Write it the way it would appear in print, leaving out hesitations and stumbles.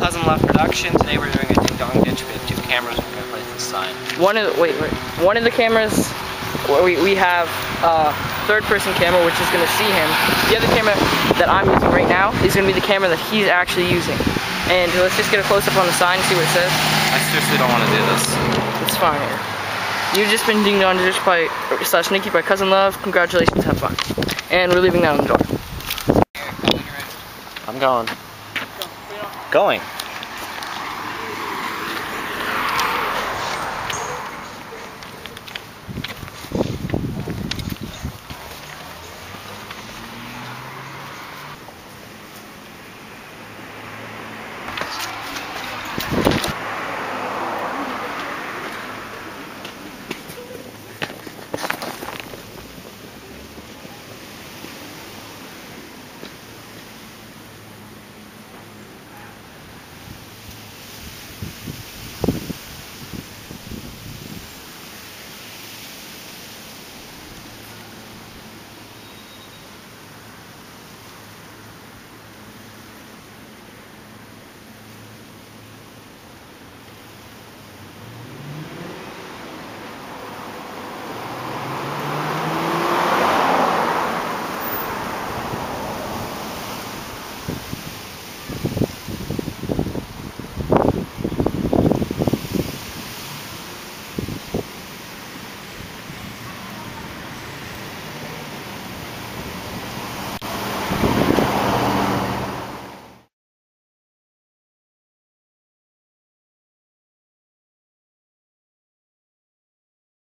Cousin Love production. Today we're doing a ding dong ditch. We have 2 cameras. We're gonna place the sign. One of the cameras, we have a third-person camera, which is gonna see him. The other camera that I'm using right now is gonna be the camera that he's actually using. And let's just get a close-up on the sign and see what it says. I seriously don't want to do this. It's fine. You've just been ding dong ditch by /Nicky by Cousin Love. Congratulations, have fun. And we're leaving that on the door. I'm going. Going.